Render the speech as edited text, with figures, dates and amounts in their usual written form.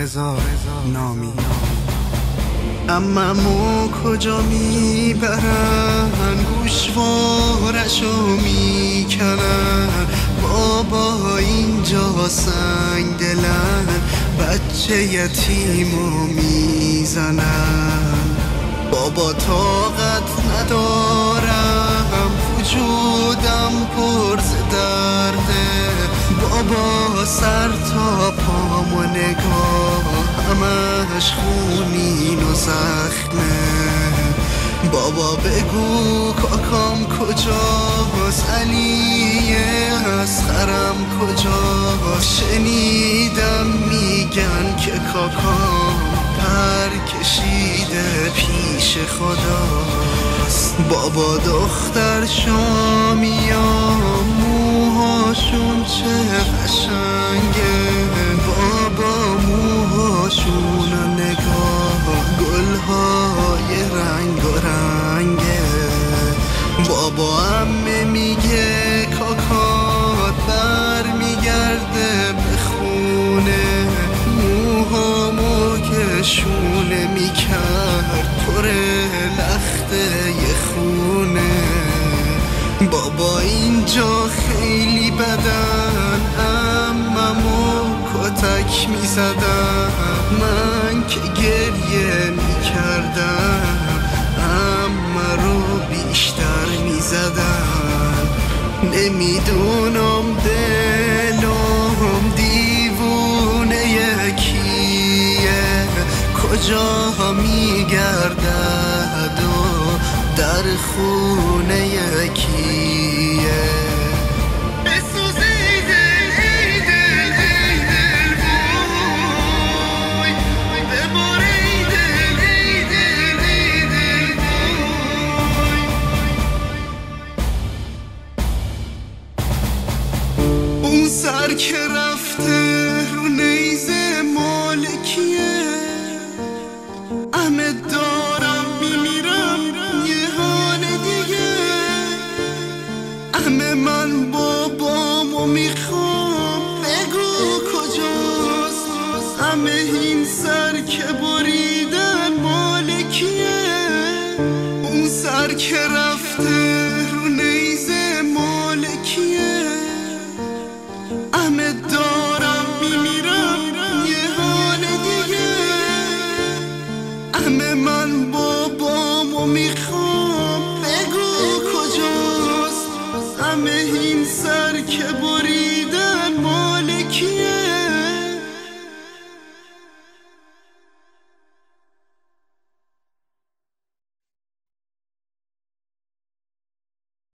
رضا نامی. عممو کجا میبرن، گوشوارشو میکنن، بابا اینجا سنگ دلن، بچه یتیمو میزنن. بابا طاقت ندارم، وجودم پر ز درده، بابا سر تا پامو نگاه، همش خونین و زخمه. بابا بگو کاکام کجاست، علی اصغرم کجاست، شنیدم میگن که کاکام پر کشیده پیش خداست. بابا دختر شامیام موهاشون چه قشنگه، بابا موهاشون نگاه، گلهای رنگ و رنگه. بابا عمه میگه کاکات بر میگرده به خونه، موهامو که شونه میکرد پر لخته ی خونه. بابا اینجا خیلی بدن، عممو کتک میزدن، من که گریه میکردم عمه رو بیشتر میزدن. نمیدونم دلم دیوونه یکیه، کجا میگردد و در خونه یکیه. اون سر که رفته رو نیزه مالکیه، همه دارم میمیرم یه حال دیگه، همه من بابامو میخوام بگو کجاست، همه این سر که بریدن مالکیه. اون سر که رفته رو نیزه مالکیه، همه دارم میمیرم یه حال دیگه، همه من بابامو میخوام بگو کجاست، همه این سر که بری